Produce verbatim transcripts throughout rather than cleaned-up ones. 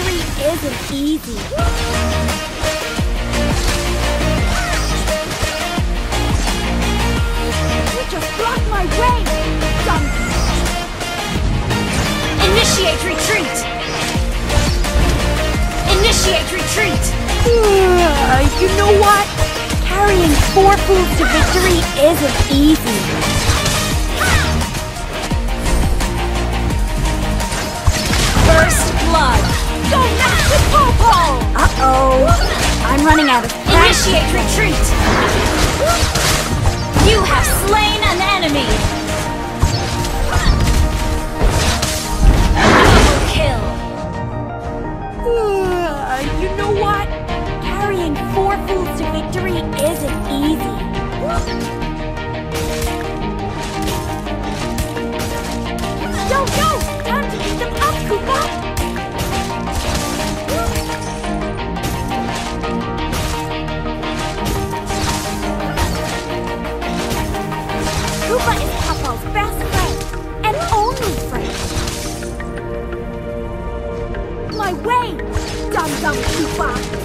victory isn't easy. You just blocked my way! Done! Initiate retreat! Initiate retreat! Uh, you know what? Carrying four fools to victory isn't easy. First blood! Go back to Popol! Uh-oh! I'm running out of time. Initiate retreat! You have slain an enemy! Double kill! Uh, you know what? Carrying four fools to victory isn't easy. Yo, yo! Time to beat them up, Kupa! Kupa is Popol's best friend, and only friend. My way, dum-dum Kupa!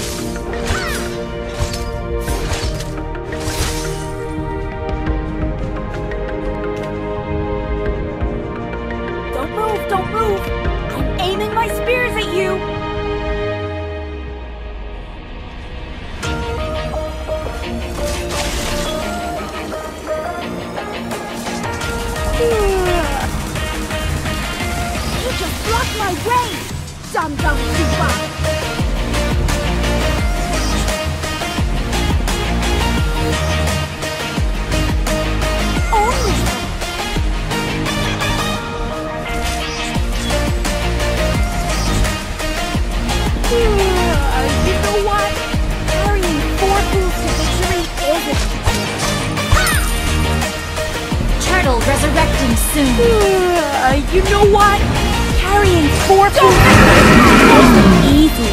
Don't move! I'm aiming my spears at you! You just blocked my way! Dum-dum Kupa! Resurrecting soon. Uh, you know what? Carrying four fools isn't easy.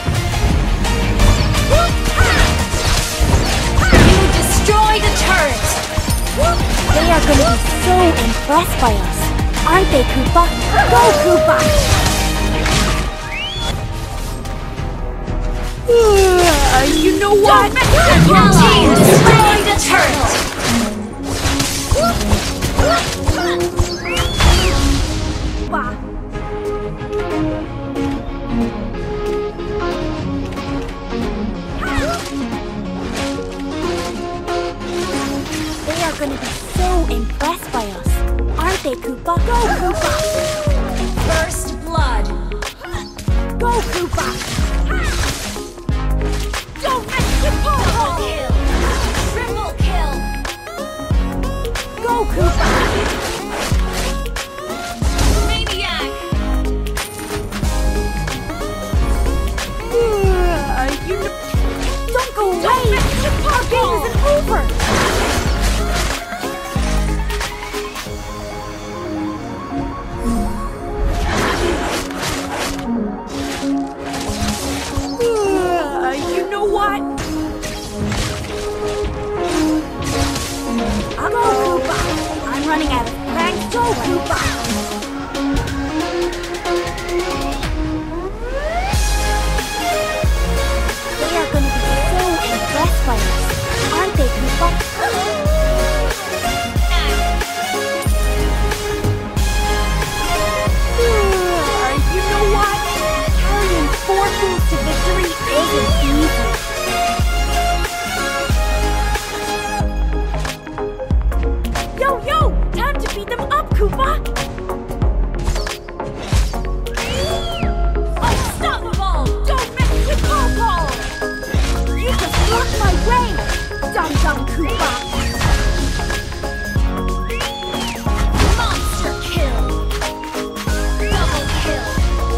You destroy the turret. They are going to be so impressed by us, aren't they, Kupa? Go, Kupa! Uh, you know what? Your team destroyed the turret. They are going to be so impressed by us, aren't they, Kupa? Go, Kupa! First blood! Go, Kupa! Don't mess with Popol! Triple kill! Go, Kupa! Don't go away! Our game isn't over! Uh, you know what? I'll go, Kupa! I'm running out of pranks. Go, Kupa! By us, aren't they, Kupa? Uh, you know what? Carrying four fools to victory isn't easy. Yo, yo! Time to beat them up, Kupa! Unstoppable! Don't mess with Popol! You just blocked my way! Dum-dum Kupa! Monster kill! Double kill!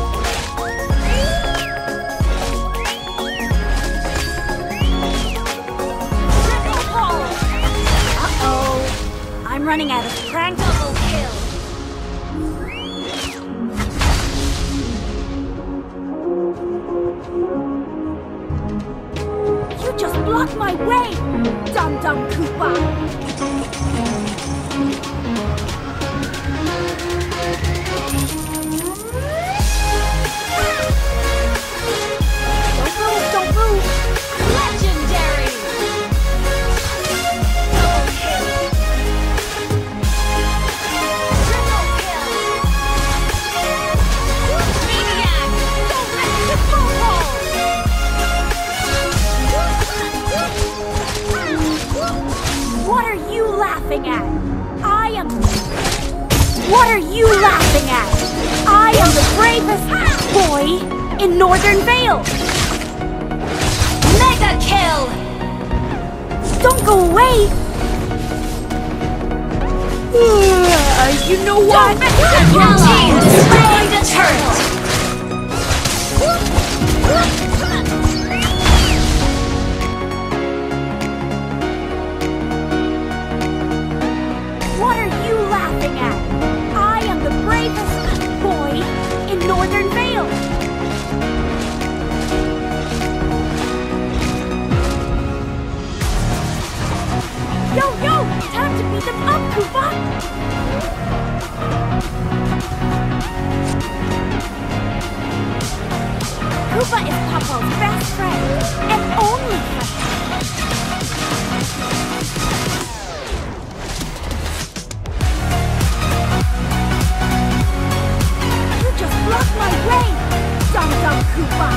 Triple pull! Uh-oh! I'm running out of prank. Double kill! Just blocked my way! Dum-dum Kupa! What are you laughing at? I am the bravest boy in Northern Vale. Mega kill! Don't go away. Uh, you know what? Your team destroyed the turret! What are you laughing at? I am the bravest boy in Northern Vale. Yo, yo! Time to beat them up, Kupa! Kupa is Popol's best friend and only friend. You just blocked my way, dumb-dumb Kupa!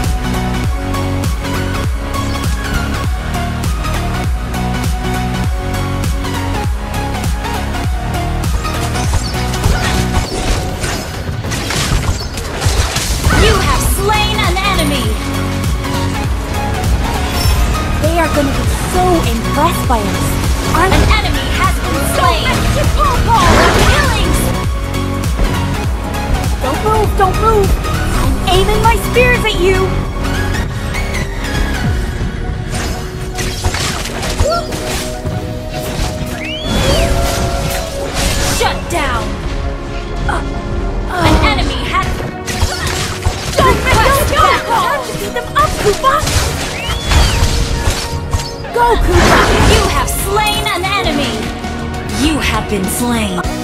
They are going to be so impressed by us. Aren't An enemy has been slain! Don't move, don't move! I'm aiming my spears at you! Shut down! Uh, uh, An enemy has... Don't miss! Go! Time to beat them up, Kupa! Go, Kupa! You have slain an enemy! You have been slain!